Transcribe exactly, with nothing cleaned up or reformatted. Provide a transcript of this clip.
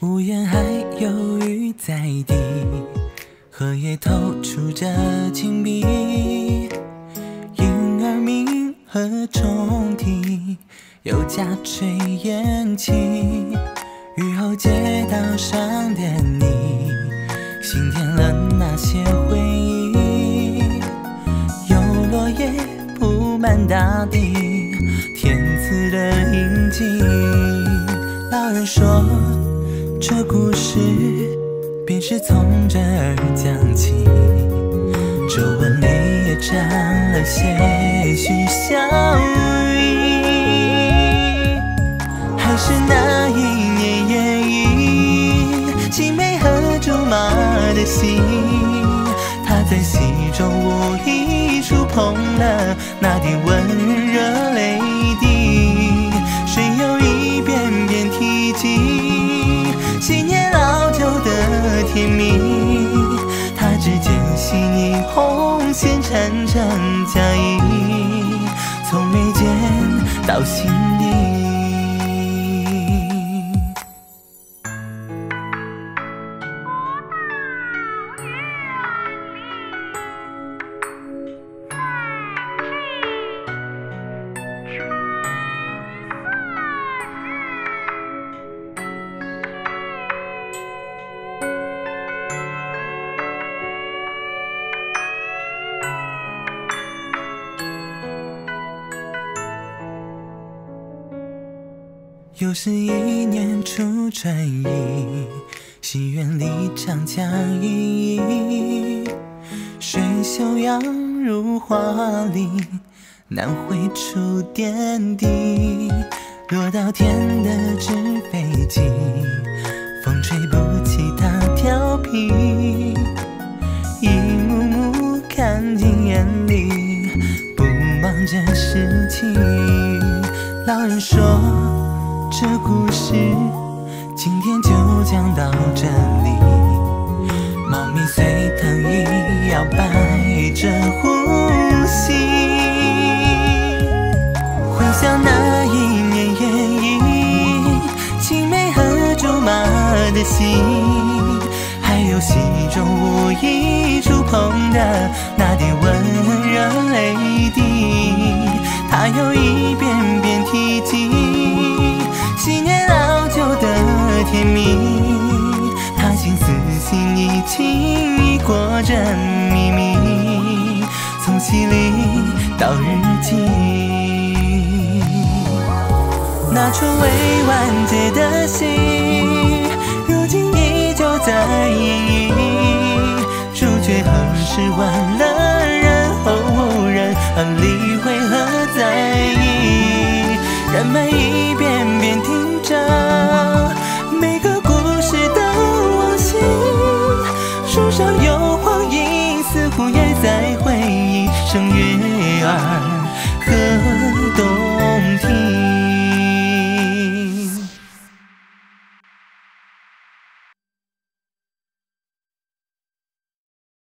屋檐还有雨在滴，荷叶透出着金碧，莺儿鸣和虫啼，有家炊烟起。雨后街道上的你，心填了那些回忆。有落叶铺满大地，天赐的印记。老人说，这故事便是从这儿讲起，皱纹里也沾了些许笑意。还是那一年夜莺，青梅和竹马的心，它在溪中无意触碰了那点温热泪滴，谁又一遍遍提及昔年老酒的甜蜜，它只见细腻红线缠成嫁衣，从眉间到心底。又是一年初春意，戏院里唱腔依依，水袖扬入华丽，难绘出点滴。落到天的纸飞机，风吹不起它调皮，一幕幕看进眼里，不忙着拾起。老人说，这故事今天就讲到这里，猫咪随藤椅摇摆着呼吸，回想那一年夜莺，青梅和竹马的心，还有溪中无意触碰的那点温热泪滴，它又一遍遍提及昔年老酒的甜蜜，他心思细腻，轻易过着秘密，从戏里到日记。那出未完结的戏，如今依旧在演绎，主角何时完了，然后无人理会和在意，人们一遍遍听着每个故事的往昔，树上有黄莺，似乎也在回忆声月儿